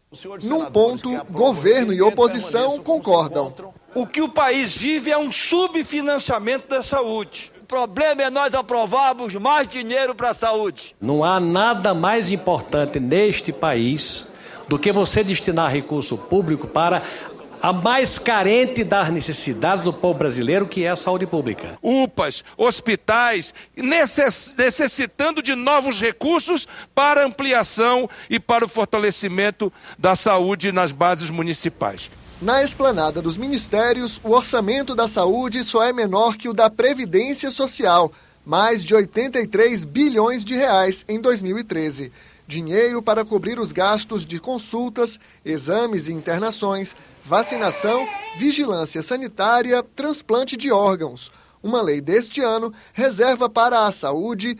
Num ponto, governo e oposição concordam. O que o país vive é um subfinanciamento da saúde. O problema é nós aprovarmos mais dinheiro para a saúde. Não há nada mais importante neste país do que você destinar recurso público para a mais carente das necessidades do povo brasileiro, que é a saúde pública. UPAs, hospitais, necessitando de novos recursos para ampliação e para o fortalecimento da saúde nas bases municipais. Na esplanada dos ministérios, o orçamento da saúde só é menor que o da Previdência Social, mais de 83 bilhões de reais em 2013. Dinheiro para cobrir os gastos de consultas, exames e internações, vacinação, vigilância sanitária, transplante de órgãos. Uma lei deste ano reserva para a saúde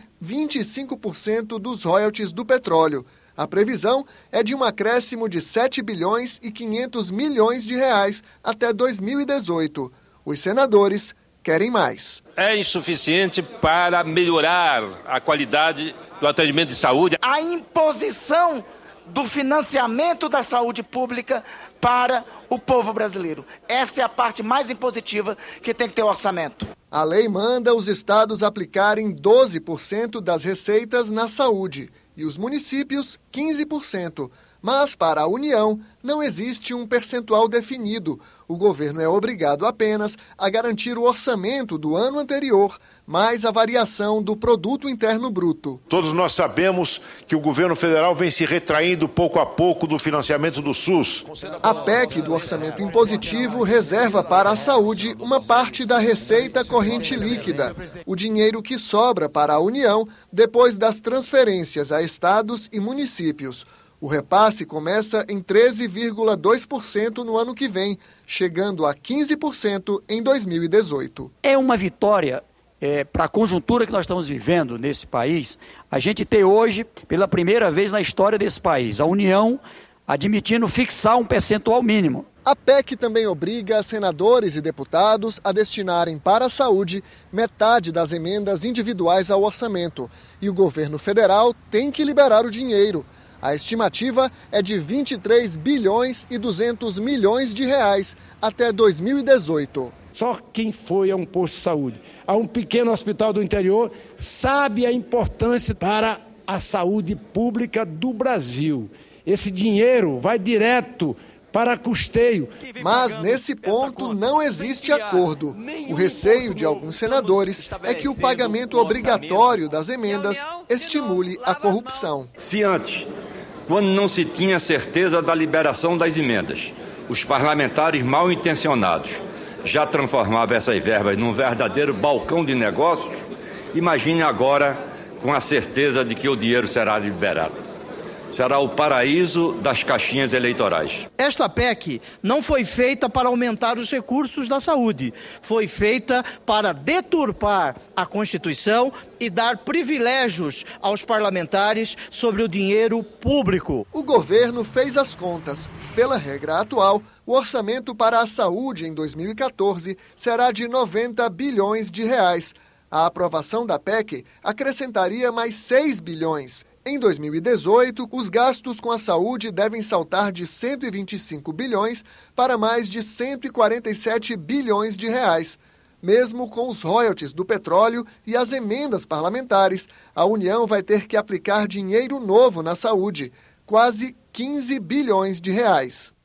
25% dos royalties do petróleo. A previsão é de um acréscimo de 7 bilhões e 500 milhões de reais até 2018. Os senadores querem mais. É insuficiente para melhorar a qualidade do atendimento de saúde. A imposição do financiamento da saúde pública para o povo brasileiro. Essa é a parte mais impositiva que tem que ter o orçamento. A lei manda os estados aplicarem 12% das receitas na saúde e os municípios 15%. Mas para a União não existe um percentual definido. O governo é obrigado apenas a garantir o orçamento do ano anterior, mais a variação do Produto Interno Bruto. Todos nós sabemos que o governo federal vem se retraindo pouco a pouco do financiamento do SUS. A PEC do orçamento impositivo reserva para a saúde uma parte da receita corrente líquida, o dinheiro que sobra para a União depois das transferências a estados e municípios. O repasse começa em 13,2% no ano que vem, chegando a 15% em 2018. É uma vitória para a conjuntura que nós estamos vivendo nesse país. A gente tem hoje, pela primeira vez na história desse país, a União admitindo fixar um percentual mínimo. A PEC também obriga senadores e deputados a destinarem para a saúde metade das emendas individuais ao orçamento. E o governo federal tem que liberar o dinheiro. A estimativa é de 23 bilhões e 200 milhões de reais até 2018. Só quem foi a um posto de saúde, a um pequeno hospital do interior, sabe a importância para a saúde pública do Brasil. Esse dinheiro vai direto para custeio. Mas nesse ponto não existe acordo. O receio de alguns senadores é que o pagamento obrigatório das emendas estimule a corrupção. Se antes, quando não se tinha certeza da liberação das emendas, os parlamentares mal intencionados já transformavam essas verbas num verdadeiro balcão de negócios, imagine agora com a certeza de que o dinheiro será liberado. Será o paraíso das caixinhas eleitorais. Esta PEC não foi feita para aumentar os recursos da saúde. Foi feita para deturpar a Constituição e dar privilégios aos parlamentares sobre o dinheiro público. O governo fez as contas. Pela regra atual, o orçamento para a saúde em 2014 será de 90 bilhões de reais. A aprovação da PEC acrescentaria mais 6 bilhões. Em 2018, os gastos com a saúde devem saltar de 125 bilhões para mais de 147 bilhões de reais. Mesmo com os royalties do petróleo e as emendas parlamentares, a União vai ter que aplicar dinheiro novo na saúde, quase 15 bilhões de reais.